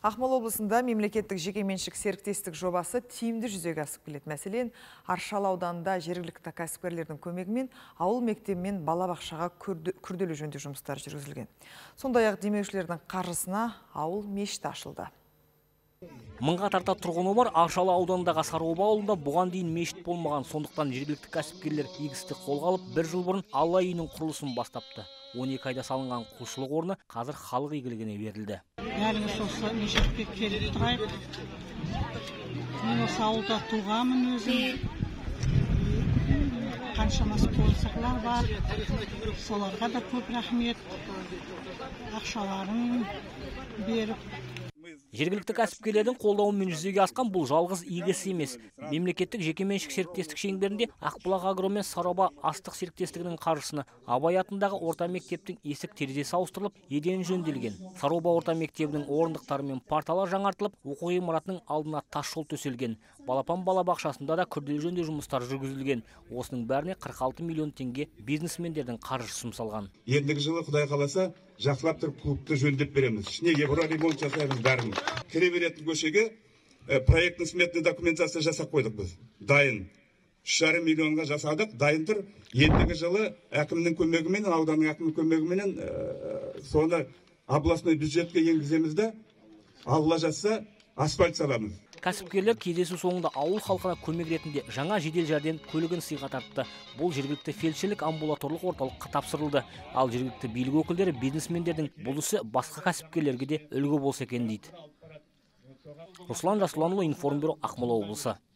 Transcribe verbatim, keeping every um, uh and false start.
Ақмола облысында мемлекеттік жекеменшік серіктестік жобасы тиімді жүзеге асып келеді. Мәселен, Аршалы ауданында жергілікті кәсіпкерлердің көмегімен ауыл мектебі мен балабақшаға күрделі жөндеу жұмыстары жүргізілген. Сондай-ақ демеушілердің қаржысына ауыл мешіті ашылды. Мыңға тарта тұрғыны бар Аршалы ауданындағы Сарыоба ауылында бұған дейін мешіт болмаған. Сондықтан жергілікті кәсіпкерлер игі істі қолға алып, бір жыл бұрын Алла үйінің құрылысын бастапты. он екі айда салынған құлшылық орны қазір халық игілігіне берілді. Бәріңіз осы мешітке келіп тұрайық. Мен осы ауылда туғанмын өзім. Қаншамасы қойсықлар бар. Соларға да көп рахмет. Ақшаларын беріп. Жергілікті кәсіпкерлердің қолдауымен жүзеге асқан бұл жалғыз игі іс емес. Мемлекеттік жекеменшік серіктестік шеңберінде Ақбұлақ Агро мен Сарыоба астық серіктестігінің қаржысына Абай атындағы орта мектептің есік терезесі ауыстырылып, едені жөнделген. Сарыоба орта мектебінің орындықтары мен парталар жаңартылып, оқу ғимаратының алдына тас жол төселген. Балапан балабақшасында да күрделі жөндеу жұмыстары жүргізілген. Осының бәріне қырық алты миллион теңге бизнесмендердің қаржысы жұмсалған. Ендігі жылы Құдай қаласа жақсылап тұрып клубты жөндеп береміз. Ішіне бұра ремонт жасаймыз бәрін. Кіре беретін көшеге проектный сметный документация жасап қойдық біз. Дайын. үш жарым миллионға жасадық, дайын тұр. Ендігі жылы әкімнің көмегімен, ауданның әкімнің көмегімен соны областной бюджетке енгіземізді. Алла жазса, асфальт саламыз. Кәсіпкерлер кездесу соңында ауыл халқына көмек ретінде жаңа жедел жәрдем көлігін сыйға тартты. Бұл жергілікті фельдшерлік амбулаторлық орталыққа тапсырылды. Ал жергілікті билік өкілдері бизнесмендердің бұл ісі басқа кәсіпкерлерге де үлгі болса екен дейді. Руслан Жасұланұлы, Информбюро, Ақмола облысы.